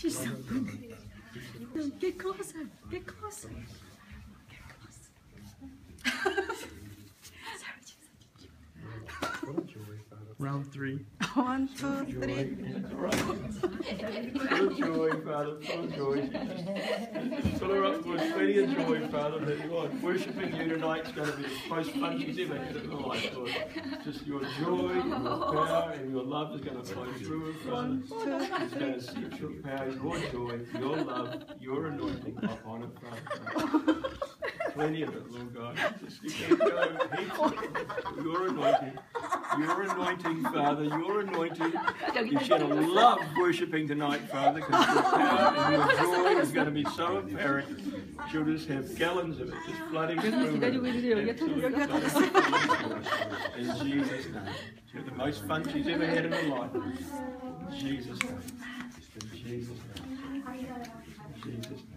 She's so pretty. Get closer. Get closer. Get closer. Round 3. 1, 2, 3. Full of joy, Father, full of joy. Fill her up with plenty of joy, Father, that Lord, worshipping you tonight is going to be the most fun she's ever had in her life, Lord. Just your joy, your power, and your love is going to flow through her, Father. It's going to set your power, your joy, your love, your anointing upon her, Father. Plenty of it, Lord God. Just you can go heaps of it. Your anointing, Father, your anointing. You're going to love worshipping tonight, Father, because your power and your joy is going to be so apparent. She'll just have gallons of it just flooding through her. In Jesus' name. She'll have the most fun she's ever had in her life. In Jesus' name. In Jesus' name. In Jesus' name.